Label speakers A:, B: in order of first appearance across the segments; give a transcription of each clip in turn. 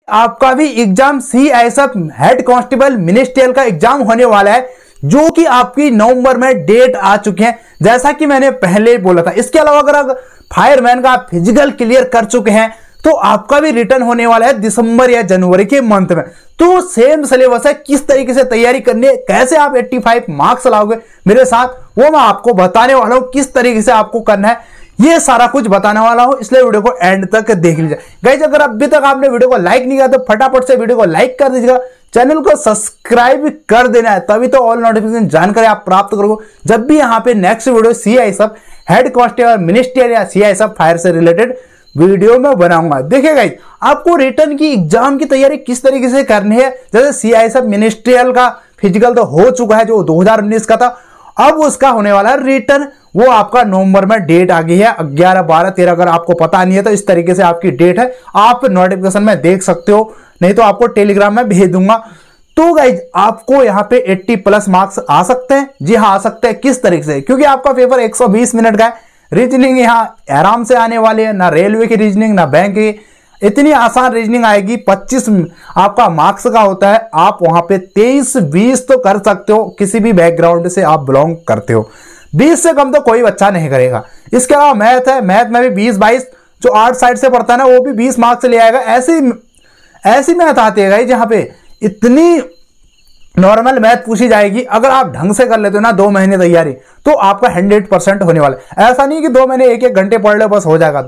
A: आपका भी exam CISF head constable ministerial का एग्जाम होने वाला है, जो कि आपकी नवंबर में डेट आ चुकी है, जैसा कि मैंने पहले बोला था। इसके अलावा अगर फायरमैन का आप फिजिकल क्लियर कर चुके हैं तो आपका भी रिटर्न होने वाला है दिसंबर या जनवरी के मंथ में। तो सेम सिलेबस है, किस तरीके से तैयारी करनी है, कैसे आप 85 मार्क्स लाओगे मेरे साथ, वो मैं आपको बताने वाला हूं। किस तरीके से आपको करना है ये सारा कुछ बताने वाला हूं, इसलिए वीडियो को एंड तक देख लीजिए। गाइस अगर अभी तक आपने वीडियो को लाइक नहीं किया तो फटाफट से वीडियो को लाइक कर दीजिएगा, चैनल को सब्सक्राइब कर देना है, तभी तो ऑल नोटिफिकेशन जानकारी आप प्राप्त करोगे जब भी यहाँ पे next video CISF head constable ministerial या सीआईएसएफ फायर से रिलेटेड वीडियो में बनाऊंगा। देखिए गाइस, आपको रिटर्न की एग्जाम की तैयारी किस तरीके से करनी है। जैसे सीआईएसएफ मिनिस्ट्रियल का फिजिकल तो हो चुका है जो 2019 का था, अब उसका होने वाला है रिटर्न, वो आपका नवंबर में डेट आ गई है 11, 12, 13। अगर आपको पता नहीं है तो इस तरीके से आपकी डेट है, आप नोटिफिकेशन में देख सकते हो, नहीं तो आपको टेलीग्राम में भेज दूंगा। तो गाइज आपको यहाँ पे 80+ मार्क्स आ सकते हैं। जी हाँ, आ सकते हैं। किस तरीके से, क्योंकि आपका पेपर 120 मिनट का है। रीजनिंग यहाँ आराम से आने वाली है, ना रेलवे की रीजनिंग ना बैंक की, इतनी आसान रीजनिंग आएगी। 25 आपका मार्क्स का होता है, आप वहां पे 23-20 तो कर सकते हो, किसी भी बैकग्राउंड से आप बिलोंग करते हो। 20 से कम तो कोई बच्चा नहीं करेगा। इसके अलावा मैथ है, मैथ में भी 20-22 जो 8 साइड से पढ़ता है ना, वो भी 20 मार्क्स ले आएगा। ऐसी मैथ आती है जहां पे इतनी नॉर्मल मैथ पूछी जाएगी, अगर आप ढंग से कर लेते हो ना 2 महीने तैयारी, तो आपका 100% होने वाला है। ऐसा नहीं कि 2 महीने 1-1 घंटे पढ़ लो बस हो जाएगा।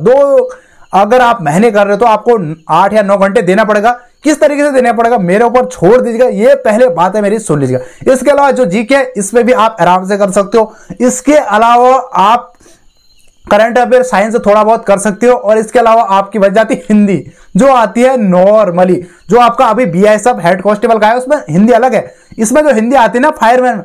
A: अगर आप महीने कर रहे हो तो आपको 8 या 9 घंटे देना पड़ेगा। किस तरीके से देना पड़ेगा मेरे ऊपर छोड़ दीजिएगा, ये पहले बात है मेरी, सुन लीजिएगा। इसके अलावा जो जीके है इसमें भी आप आराम से कर सकते हो। इसके अलावा आप करंट अफेयर साइंस थोड़ा बहुत कर सकते हो, और इसके अलावा आपकी बच जाती हिंदी, जो आती है नॉर्मली, जो आपका अभी बीएसएफ हेड कांस्टेबल का है उसमें हिंदी अलग है। इसमें जो हिंदी आती है ना फायरमैन,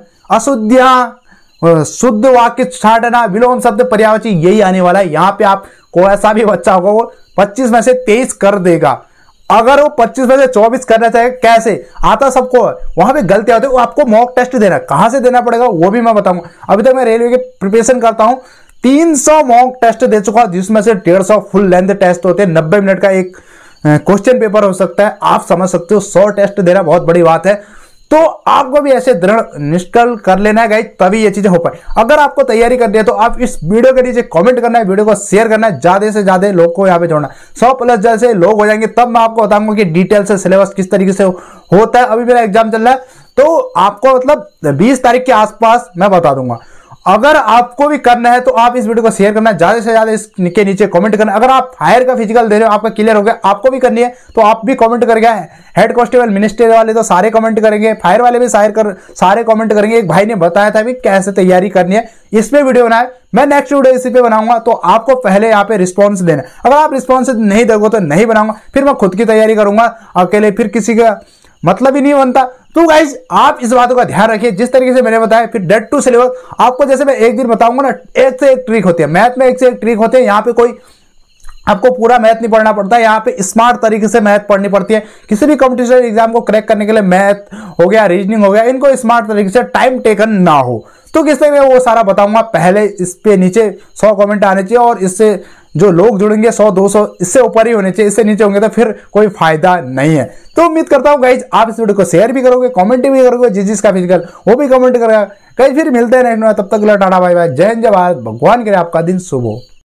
A: अशुद्धियां, शुद्ध वाक्य छाटना, विलोम शब्द, पर्यायवाची, यही आने वाला है। यहाँ पे आप कोई ऐसा भी बच्चा होगा वो 25 में से 23 कर देगा। अगर वो 25 में से 24 करना चाहे, कैसे आता सबको, वहां पे गलती होती है, वो आपको मॉक टेस्ट देना, कहां से देना पड़ेगा वो भी मैं बताऊंगा। अभी तक मैं रेलवे की प्रिपरेशन करता हूं, 300 मॉक टेस्ट दे चुका, जिसमें से 150 फुल लेंथ टेस्ट होते हैं। 90 मिनट का एक क्वेश्चन पेपर हो सकता है, आप समझ सकते हो। 100 टेस्ट देना बहुत बड़ी बात है। तो आपको भी ऐसे दृढ़ निश्चल कर लेना है गाइस, तभी ये चीजें हो पाए। अगर आपको तैयारी करनी है तो आप इस वीडियो के नीचे कमेंट करना है, वीडियो को शेयर करना है, ज्यादा से ज्यादा लोग को यहाँ पे जोड़ना है। 100+ जैसे लोग हो जाएंगे तब मैं आपको बताऊंगा कि डिटेल से सिलेबस किस तरीके से होता है। अभी मेरा एग्जाम चल रहा है तो आपको मतलब 20 तारीख के आसपास मैं बता दूंगा। अगर आपको भी करना है तो आप इस वीडियो को शेयर करना है, ज्यादा से ज्यादा इसके नीचे कमेंट करना है। अगर आप फायर का फिजिकल दे रहे हो, आपका क्लियर हो गया, आपको भी करनी है तो आप भी कमेंट करके, हेड कांस्टेबल मिनिस्ट्री वाले तो सारे कमेंट करेंगे, फायर वाले भी सारे कमेंट करेंगे। एक भाई ने बताया था भी कैसे तैयारी करनी है, इस पे वीडियो बनाए, मैं नेक्स्ट वीडियो इसी पे बनाऊंगा। तो आपको पहले यहाँ पे रिस्पॉन्स देना है। अगर आप रिस्पॉन्स नहीं दोगे तो नहीं बनाऊंगा, फिर मैं खुद की तैयारी करूंगा अकेले, फिर किसी का मतलब ही नहीं बनता। तो गाइज आप इस बातों का ध्यान रखिए, जिस तरीके से मैंने बताया। फिर डेट टू सिलेबस आपको, जैसे मैं एक दिन बताऊंगा ना, एक से एक ट्रिक होती है मैथ में, एक से एक ट्रिक होती है। यहाँ पे कोई आपको पूरा मैथ नहीं पढ़ना पड़ता है, यहाँ पे स्मार्ट तरीके से मैथ पढ़नी पड़ती है। किसी भी कॉम्पिटिशन एग्जाम को क्रैक करने के लिए मैथ हो गया, रीजनिंग हो गया, इनको स्मार्ट तरीके से टाइम टेकन ना हो। तो किस तरह वो सारा बताऊंगा। पहले इस पे नीचे 100 कमेंट आने चाहिए, और इससे जो लोग जुड़ेंगे 100-200 इससे ऊपर ही होने चाहिए। इससे नीचे होंगे तो फिर कोई फायदा नहीं है। तो उम्मीद करता हूँ गाइज आप इस वीडियो को शेयर भी करोगे, कमेंट भी करोगे, जिसका फिजिकल वो भी कमेंट करेगा। गाइज फिर मिलते हैं नेक्स्ट में, तब तक टाटा बाय बाय, जय हिंद, जय भारत, भगवान करे आपका दिन शुभ हो।